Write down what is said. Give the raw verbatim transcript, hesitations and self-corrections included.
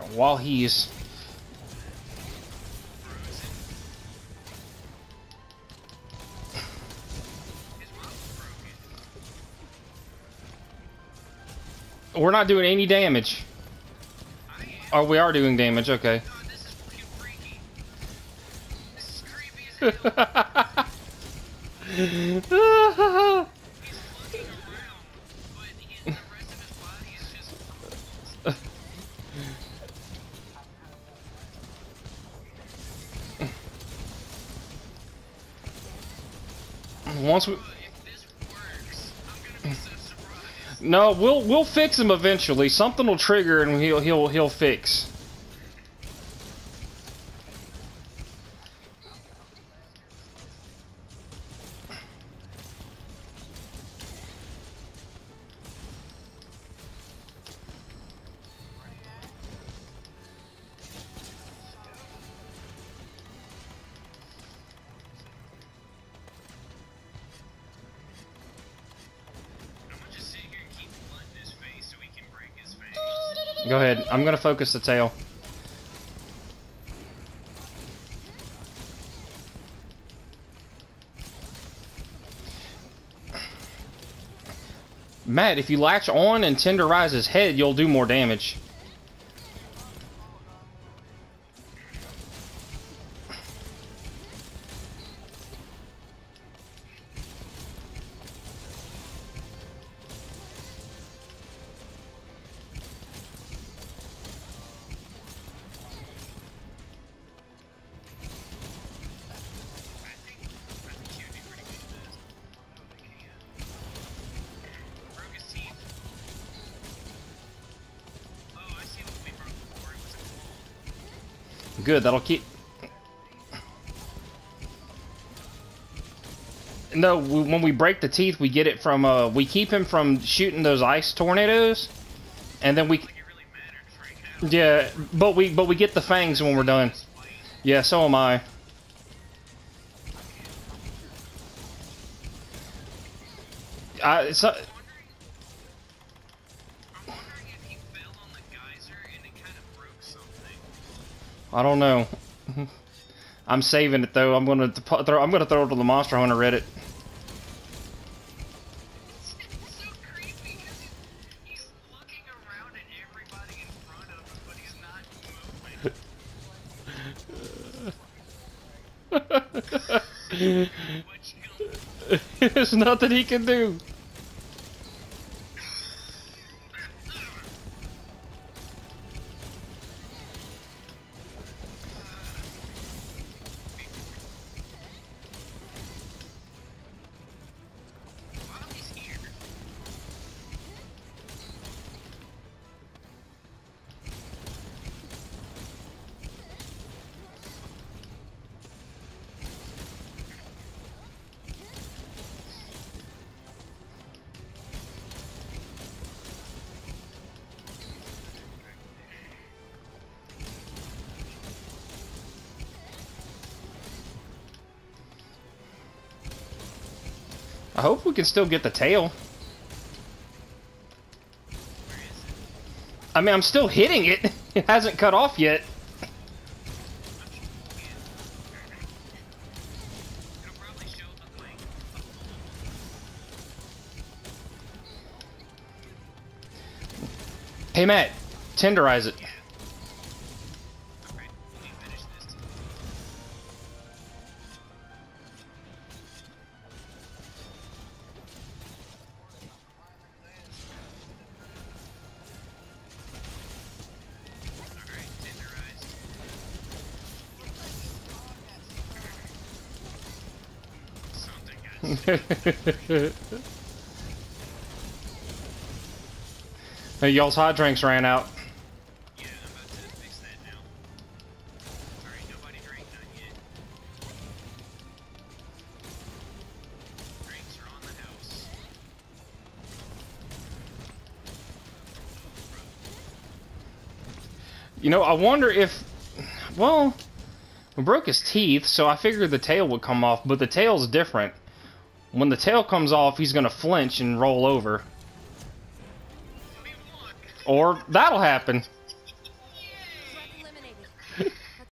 while he's... We're not doing any damage. Oh, we are doing damage, okay. Once we... No, we'll we'll fix him eventually. Something will trigger and he'll he'll he'll fix. Go ahead. I'm gonna focus the tail. Matt, if you latch on and tenderize his head, you'll do more damage. Good, that'll keep... No, we, when we break the teeth, we get it from, uh, we keep him from shooting those ice tornadoes, and then we... Yeah, but we, but we get the fangs when we're done. Yeah, so am I. I, so... I don't know. I'm saving it though. I'm gonna throw. I'm gonna throw it to the Monster Hunter Reddit. It's so creepy because he's looking around at everybody in front of him, but he's not moving. There's nothing he can do. I hope we can still get the tail. I mean, I'm still hitting it. It hasn't cut off yet. Hey, Matt, tenderize it. Hey, y'all's hot drinks ran out. Yeah, I'm about to fix that now. Alright, nobody drink none yet. Drinks are on the house. You know, I wonder if... Well, we broke his teeth, so I figured the tail would come off, but the tail's different. When the tail comes off, he's gonna flinch and roll over. Or that'll happen.